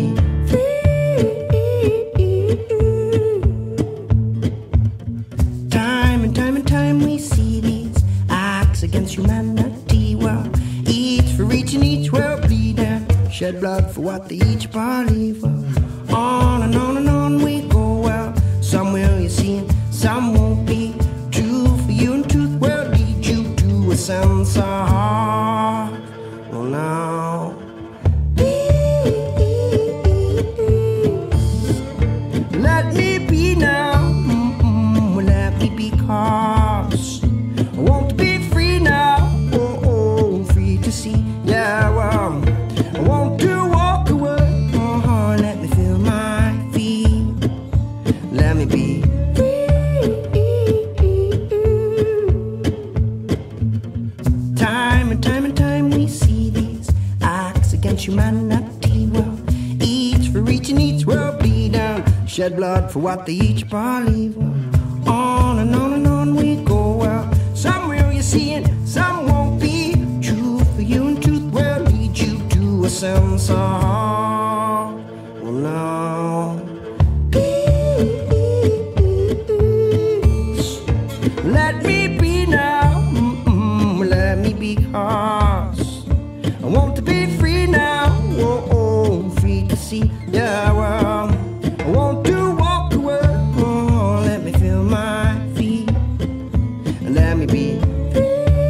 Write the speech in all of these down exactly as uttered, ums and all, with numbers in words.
be free. Time and time and time we see these acts against humanity. Well, each for each and each will bleed and shed blood for what they each believe. Well, on and on and on we go. Well, some will you see and some won't be true for you, and truth will lead you to a sense of heart. Well, now let me be now. Mm-mm, well, let me be, cause I want to be free now. Oh, oh, free to see. Yeah, well, I want to walk away. Uh-huh, let me feel my feet. Let me be free. Time and time and time we see these acts against humanity. Well, each for each and each will bleed and shed blood for what they each believe. Well, on and on and on we go. Well, some will you see and some won't be true for you, and truth will lead you to a sense of heart. Well, now peace. Let me be now. Mm-mm, let me be, cause I want to be free now. Oh, oh, free to see. Yeah, well, I want to walk away. Oh, let me feel my feet. Let me be free.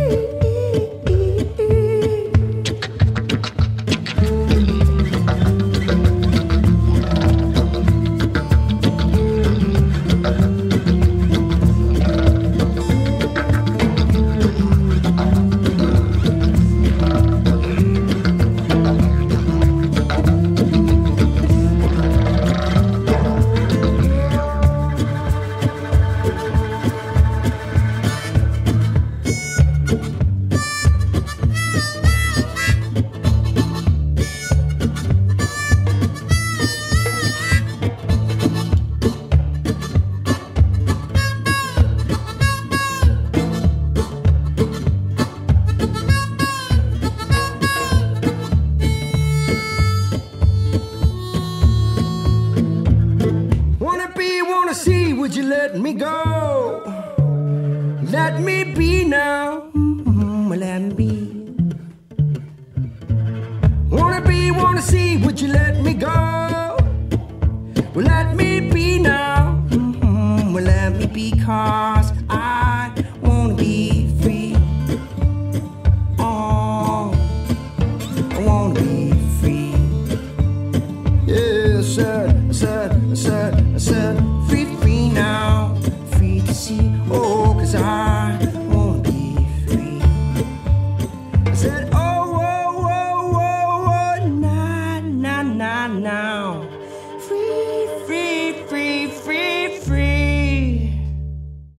Would you let me go? Let me be now. Mm-hmm, well, let me be. Wanna be, wanna see. Would you let me go? Well, let me be now. Mm-hmm, well, let me be, cause I wanna be free. Oh, I wanna be free. Yeah, I said, I said, I said, I said, free, free now, free to see. Oh, cause I wanna be free. I said, oh, oh, oh, oh, oh, nah, nah, nah, now.